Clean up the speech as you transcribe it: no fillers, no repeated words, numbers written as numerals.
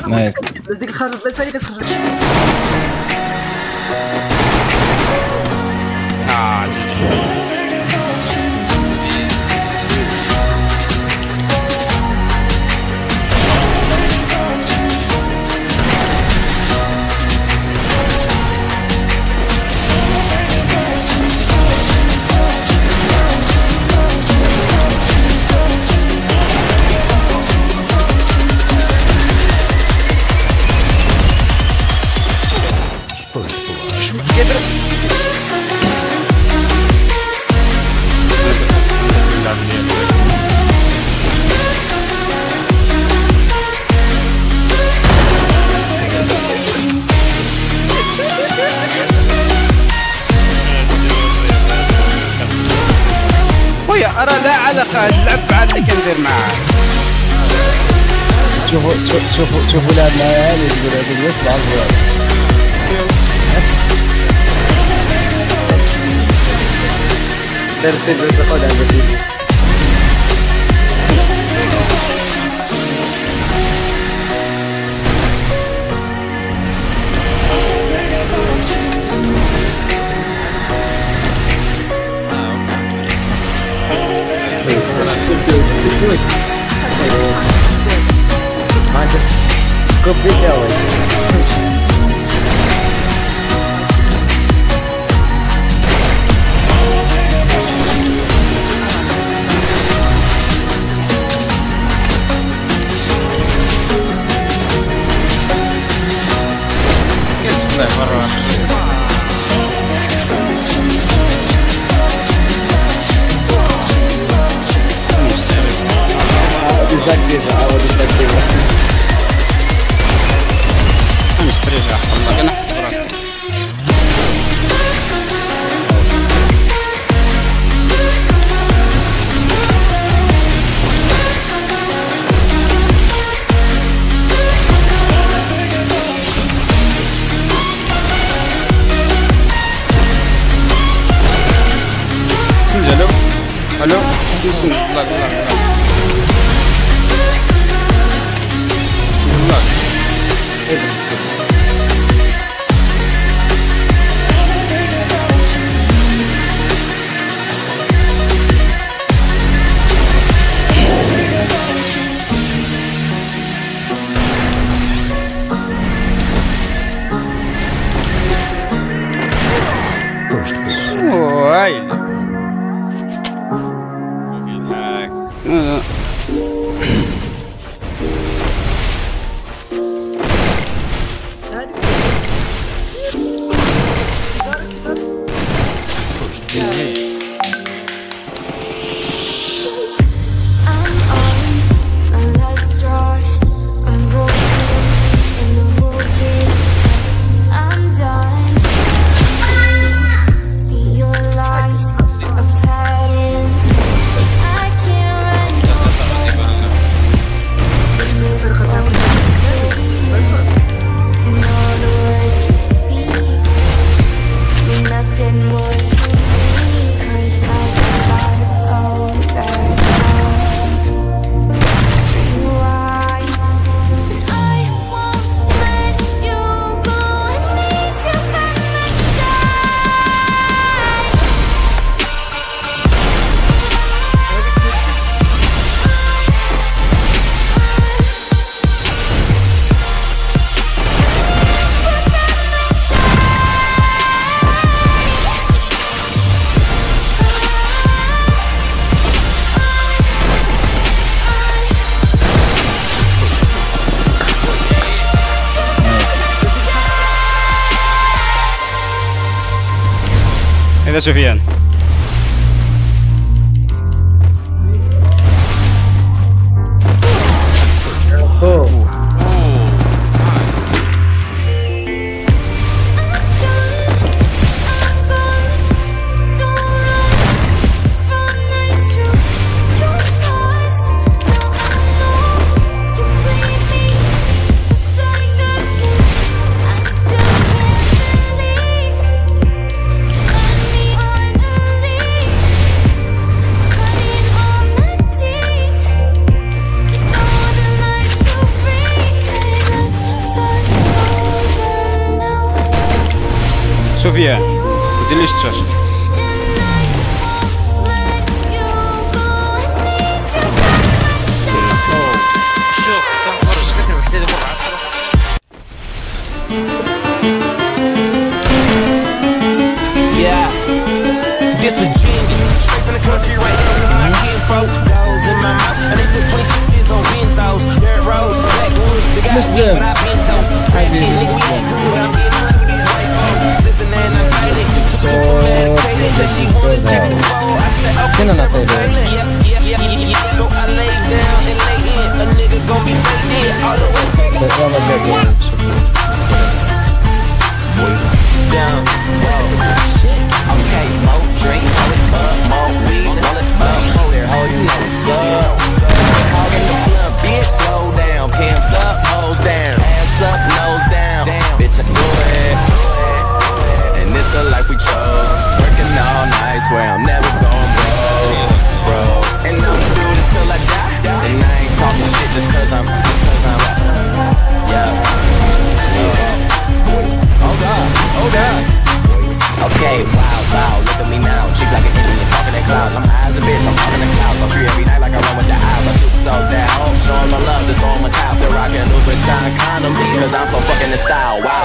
نايس. بس ديك الخرج بس هذيك تخرج. خويا أرى لا علاقة اللعب عاد اللي كندير معاه. شوفوا لاعب معايا اللي يقول هذا الوسط عرض. ترتيب الانتقال على الجديد. كوبي شاوي يسمع مرة مستريح والله انا احسب راسي. الو بسم الله إذا سفيان Jeszcze. شوف كم فرص كثير محتاج فرص. Yeah, this a genius. Straight from the country, right here. I can't throw goals in my mouth. And they put 26s on benzos, dirt roads, backwoods. They got me, Muslim. but I've been though. Rap shit, nigga, we ain't good. I'm getting money with these white folks. Slipping and I'm faded. Super medicated. Said she wanna take the ball. I said, okay, Sino na to, seven Lord? yeah. So I lay down and lay in. A nigga gon' be faded all the way down. Okay, more drink, roll it up, more weed, roll it up, hold there, hold you know what's up. Hog in the club, bitch, slow down, pimps up, hoes down, ass up, nose down, damn, bitch, I do it. And this the life we chose, working all night, swear I'm never going broke, and I'ma do this till I die, and I ain't talking shit just cause I'm yeah. Hold up. Okay, wow, look at me now. Cheap like an Indian, talking in clouds. I'm high as a bitch, I'm talking in clouds. I'm free every night like I run with the eyes. I super sold down, showing my love, just throwing my towel. Still rocking Louboutin condoms, cause I'm so fucking in style. Wow.